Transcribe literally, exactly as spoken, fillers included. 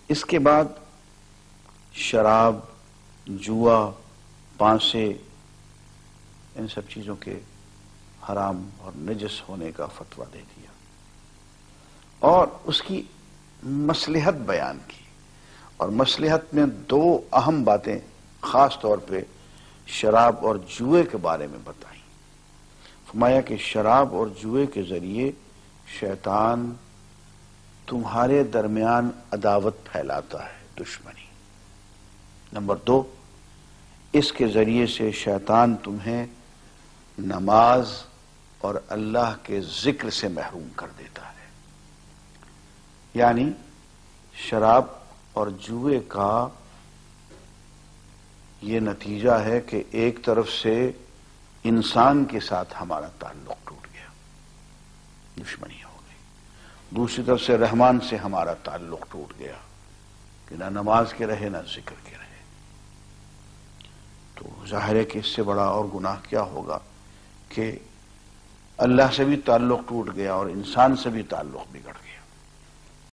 اس کے بعد شراب، جوا، پانسے، ان سب چیزوں کے حرام اور نجس ہونے کا فتویٰ دے دیا اور اس کی مصلحت بیان کی، اور مصلحت میں دو اہم باتیں خاص طور پہ شراب اور جوئے کے بارے میں بتائیں۔ فرمایا کہ شراب اور جوئے کے ذریعے شیطان تمہارے درمیان عداوت پھیلاتا ہے، دشمنی۔ نمبر دو، اس کے ذریعے سے شیطان تمہیں نماز اور اللہ کے ذکر سے محروم کر دیتا ہے۔ یعنی شراب اور جوئے کا یہ نتیجہ ہے کہ ایک طرف سے انسان کے ساتھ ہمارا تعلق ٹوٹ گیا، دشمنی ہو گئی، دوسری طرف سے رحمان سے ہمارا تعلق ٹوٹ گیا کہ نہ نماز کے رہے نہ ذکر کے رہے۔ تو ظاہر ہے کہ اس سے بڑا اور گناہ کیا ہوگا کہ اللہ سے بھی تعلق ٹوٹ گیا اور انسان سے بھی تعلق بگڑ گیا۔